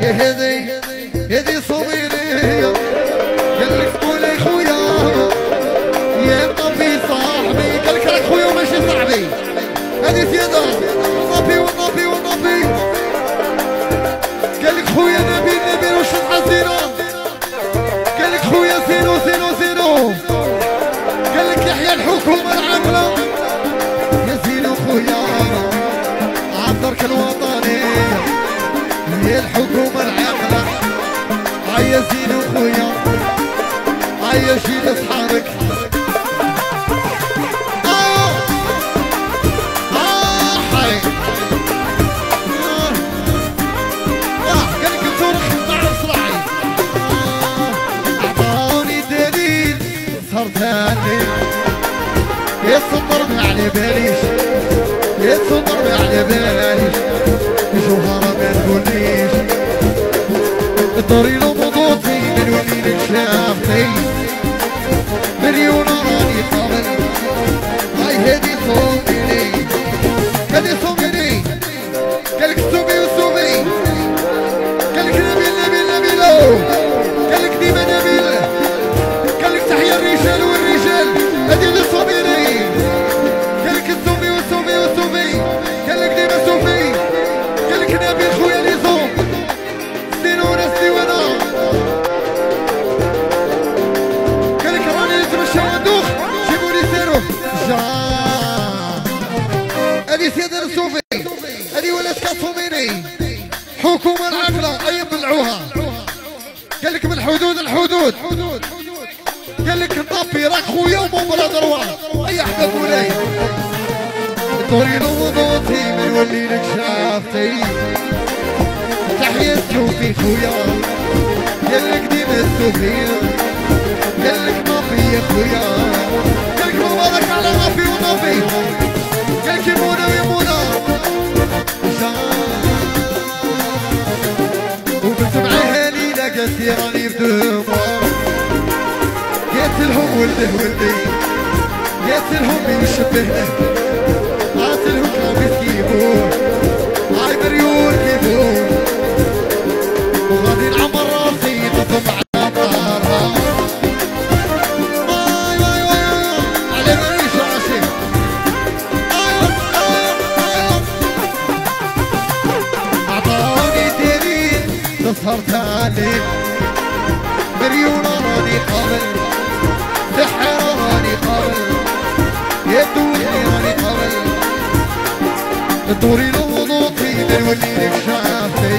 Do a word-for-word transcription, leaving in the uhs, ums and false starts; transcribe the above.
هذي هذي صبيري قال لك قولي خويا يا طبي صاحبي قال لك راك خويا وماشي صاحبي هذه سيادة ونبي ونبي ونبي قال لك خويا نبيل نبيل وش الحزينة قال لك خويا زيرو زيرو زيرو قال لك يحيى الحكومة العاملة يا زيرو خويا عالدرك الوطنية هي الحكومة العاملة عيا زينو خويا عيا شيل اصحابك اه اه حي اه قالك الدور خمسة صراعي اعطاني دليل صرت هاني يتصدر ما على باليش يتصدر ما على باليش جوهرة ما تقوليش الطريق ومضوطي من وليلك شافتي مليون راني قابل هاي هادي صوميني هادي صوميني قالك السوبي والسوبي قالك نبيل نبيل نبيلو قالك ديما نبيل قالك تحيا الرجال والرجال هادي اللي صوميني قالك السوبي والسوبي والسوبي قالك ديما سوبي قالك نبيل خويا لي صوم سينو ناسي وانا قالك راني نتمشى وندوخ جيبولي سيرو جا هادي سيادة السوفي هادي ولات كاصوميني حكومة العقلة أي بلعوها قالك من حدود الحدود قالك نطبي راك خويا ومو بلا ضروة أي حدا مولاي طريق وضوطي من وليلك شافتي تحية السوفي خويا قالك ديما السوفي قالك نافي يا خويا قالك مبارك على نافي ونافي قالك يمونا ويمونا وبنت معاها ليلة قالت لي راني بدموع قالت لهم ولده ولدي قالت لهم مين يشبهنا قالت لهم كلابيس كيبون هاي بريول كيبون وغادي نعمر راسي نطم على طارها واي واي واي على مريش راسي اعطاني دليل تسهرت عليه مريولة راني قابل سحر راني قابل يدوني راني قابل دوري لوضوطي من وليلك شافتي